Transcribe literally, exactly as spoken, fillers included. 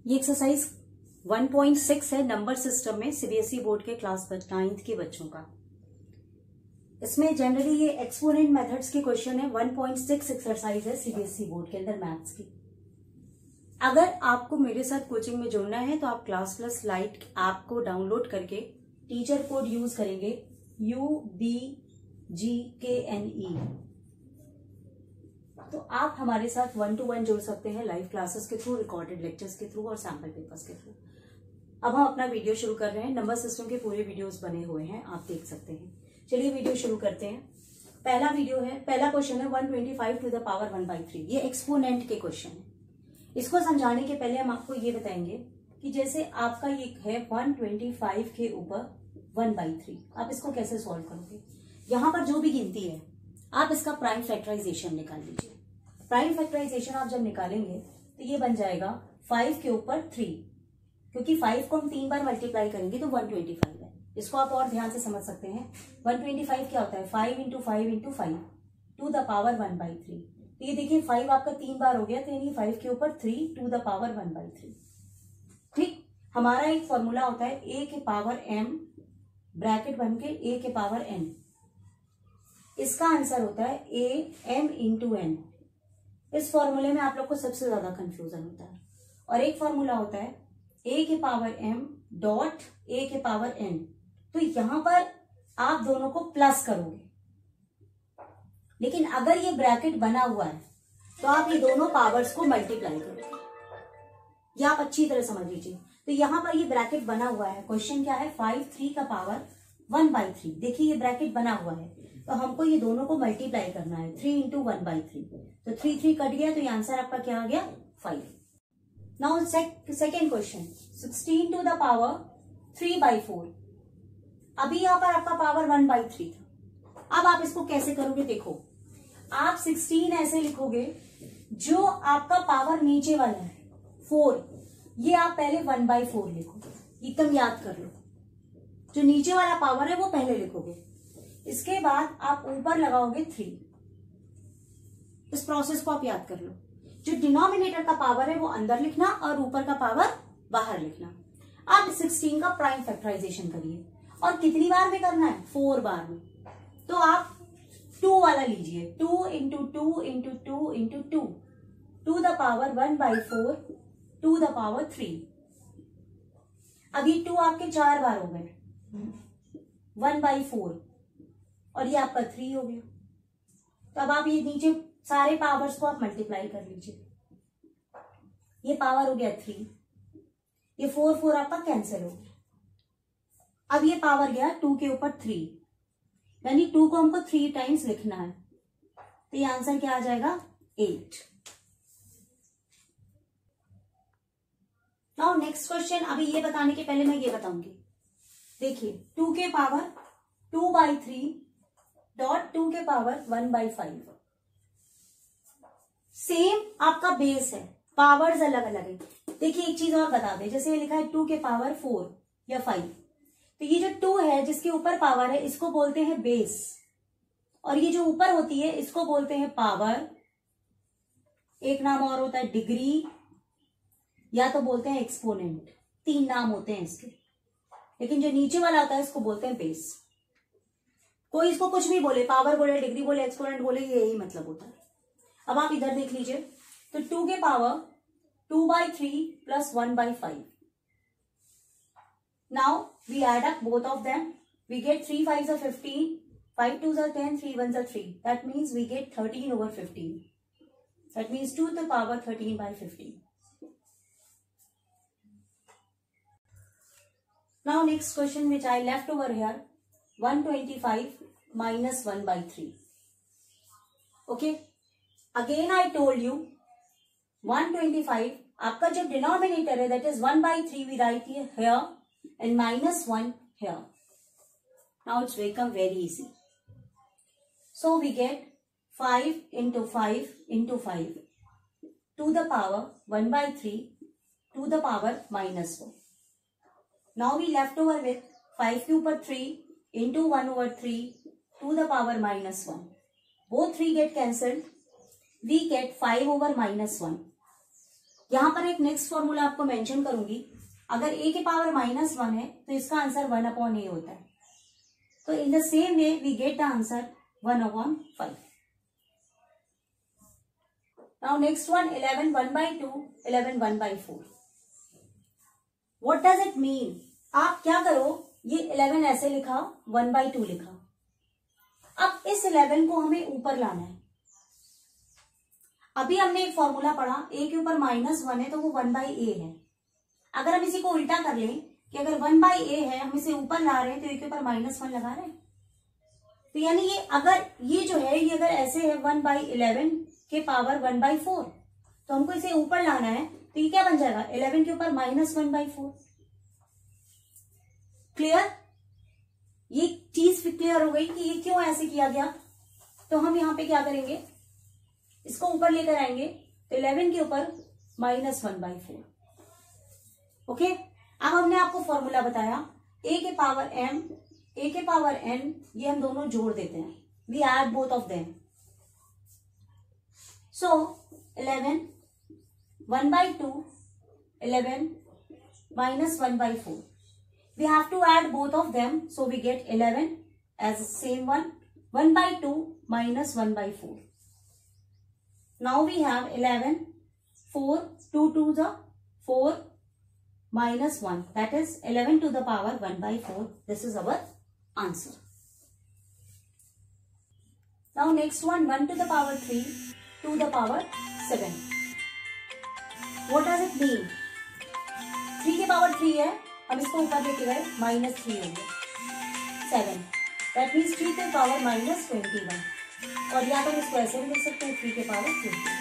ये exercise one point six है number system में सीबीएसई बोर्ड के क्लास नाइन्थ के बच्चों का। इसमें जनरली ये एक्सपोनेंट मेथड्स के क्वेश्चन है। वन पॉइंट सिक्स एक्सरसाइज है सीबीएसई बोर्ड के अंदर मैथ्स की। अगर आपको मेरे साथ कोचिंग में जुड़ना है तो आप क्लास प्लस लाइट ऐप को डाउनलोड करके टीचर कोड यूज करेंगे U B G K N ई, तो आप हमारे साथ वन टू वन जुड़ सकते हैं लाइव क्लासेस के थ्रू, रिकॉर्डेड लेक्चर्स के थ्रू और सैम्पल पेपर्स के थ्रू। अब हम अपना वीडियो शुरू कर रहे हैं। नंबर सिस्टम के पूरे वीडियोस बने हुए हैं, आप देख सकते हैं। चलिए वीडियो शुरू करते हैं। पहला वीडियो है, पहला क्वेश्चन है one twenty five to the power one by three. ये एक्सपोनेंट के क्वेश्चन है। इसको समझाने के पहले हम आपको ये बताएंगे कि जैसे आपका ये है वन ट्वेंटी फाइव के ऊपर वन बाई थ्री, आप इसको कैसे सॉल्व करोगे। यहाँ पर जो भी गिनती है आप इसका प्राइम फैक्टराइजेशन निकाल लीजिए। प्राइम फैक्टराइजेशन आप जब निकालेंगे तो ये बन जाएगा फाइव के ऊपर थ्री, क्योंकि फाइव को हम तीन बार मल्टीप्लाई करेंगे तो वन ट्वेंटी फाइव है। इसको आप और ध्यान से समझ सकते हैं। वन ट्वेंटी फाइव क्या होता है, five into five into five to the power one by three. तो ये देखिए फाइव आपका तीन बार हो गया, तो यानी फाइव के ऊपर three to the power one by three. ठीक, हमारा एक फॉर्मूला होता है ए के पावर एम ब्रैकेट बन के ए के पावर एन। इसका आंसर होता है ए एम इंटू एन। इस फॉर्मूले में आप लोग को सबसे ज्यादा कंफ्यूजन होता है। और एक फॉर्मूला होता है ए के पावर एम डॉट ए के पावर एन। तो यहां पर आप दोनों को प्लस करोगे, लेकिन अगर ये ब्रैकेट बना हुआ है तो आप ये दोनों पावर्स को मल्टीप्लाई करोगे। ये आप अच्छी तरह समझ लीजिए। तो यहां पर ये ब्रैकेट बना हुआ है। क्वेश्चन क्या है, फाइव थ्री का पावर वन बाई थ्री। देखिए ये ब्रैकेट बना हुआ है तो हमको ये दोनों को मल्टीप्लाई करना है, three into one by three. तो थ्री थ्री कट गया तो ये आंसर आपका क्या आ गया, five. Now second question, sixteen to the power three by four. अभी यहाँ पर आपका पावर वन बाई थ्री था। अब आप इसको कैसे करोगे, देखो आप सिक्सटीन ऐसे लिखोगे, जो आपका पावर नीचे वाला है फोर, ये आप पहले वन बाई फोर लिखो, एकदम याद कर लो। जो नीचे वाला पावर है वो पहले लिखोगे, इसके बाद आप ऊपर लगाओगे थ्री। इस प्रोसेस को आप याद कर लो। जो डिनोमिनेटर का पावर है वो अंदर लिखना और ऊपर का पावर बाहर लिखना। अब सिक्सटीन का प्राइम फैक्टराइजेशन करिए, और कितनी बार में करना है, फोर बार में। तो आप टू वाला लीजिए, two into two into two into two to the power one by four to the power three. अभी टू आपके चार बार हो गए, वन बाई फोर, और ये आपका थ्री हो गया। तो अब आप ये नीचे सारे पावर्स को आप मल्टीप्लाई कर लीजिए। ये पावर हो गया थ्री, ये फोर फोर आपका कैंसिल हो गया। अब ये पावर गया टू के ऊपर थ्री, यानी टू को हमको थ्री टाइम्स लिखना है, तो ये आंसर क्या आ जाएगा, एट। Now next question. अभी ये बताने के पहले मैं ये बताऊंगी। देखिए टू के power two by three dot two के power one by five. Same आपका बेस है, पावर्स अलग अलग है। देखिए एक चीज और बता दें, जैसे ये लिखा है टू के पावर फोर या फाइव, तो ये जो टू है जिसके ऊपर पावर है इसको बोलते हैं बेस, और ये जो ऊपर होती है इसको बोलते हैं पावर। एक नाम और होता है डिग्री, या तो बोलते हैं एक्सपोनेंट। तीन नाम होते हैं इसके, लेकिन जो नीचे वाला होता है इसको बोलते हैं बेस। कोई इसको कुछ भी बोले, पावर बोले, डिग्री बोले, एक्सपोनेंट बोले, ये यही मतलब होता है। अब आप इधर देख लीजिए, तो टू के power two by three plus one by five. Now we add up both of them, we get three five are fifteen, five two are ten, three one are three. That means we get thirteen over fifteen. That means two to the power thirteen by fifteen. Now next question which I left over here, one twenty five minus one by three. Okay. Again I told you one twenty five आपका जो denominator है that is one by three we write here and minus one here. Now it's become very easy. So we get five into five into five to the power one by three to the power minus one. Now we left over with five के ऊपर three into one over three to the power minus one. Both three get cancelled. We get five over minus one. यहां पर एक next formula आपको mention करूंगी, अगर a के power minus one है तो इसका आंसर वन अपॉन ए होता है, तो in the same way we get the answer one upon five. Now next one, eleven one by two, eleven one by four. What does it mean? आप क्या करो, ये इलेवन ऐसे लिखा, वन बाई टू लिखा, अब इस इलेवन को हमें ऊपर लाना है। अभी हमने एक फॉर्मूला पढ़ा, a के ऊपर माइनस वन है तो वो वन बाई ए है। अगर हम इसी को उल्टा कर लें कि अगर वन बाई ए है, हम इसे ऊपर ला रहे हैं तो a के ऊपर माइनस वन लगा रहे हैं, तो यानी ये अगर ये जो है ये अगर ऐसे है वन बाई इलेवन के पावर वन बाई फोर, तो हमको इसे ऊपर लाना है, तो ये क्या बन जाएगा, इलेवन के ऊपर minus one by four. Clear? ये चीज क्लियर हो गई कि ये क्यों ऐसे किया गया। तो हम यहाँ पे क्या करेंगे, इसको ऊपर लेकर आएंगे, तो इलेवन के ऊपर minus one by four. Okay, अब हमने आपको फॉर्मूला बताया, a के पावर m, a के पावर n, ये हम दोनों जोड़ देते हैं, we add both of them. So eleven one by two, eleven minus one by four, we have to add both of them, so we get eleven as the same one, one by two minus one by four. Now we have eleven, four, two to the four minus one, that is eleven to the power one by four. This is our answer. Now next one, one to the power three, to the power seven. What does it mean? three के power three है, हम इसको ऊपर लेके गए, minus three हो गया, seven, that means three के पावर माइनस ट्वेंटी वन, और या तो हम इसको ऐसे भी लिख सकते हैं, थ्री के पावर ट्वेंटी।